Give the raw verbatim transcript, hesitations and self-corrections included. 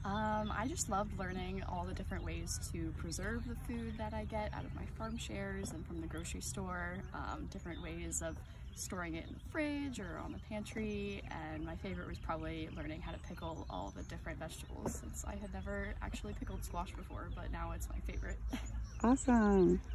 Um, I just loved learning all the different ways to preserve the food that I get out of my farm shares and from the grocery store, um, different ways of storing it in the fridge or on the pantry, and my favorite was probably learning how to pickle all the different vegetables, since I had never actually pickled squash before, but now it's my favorite. Awesome.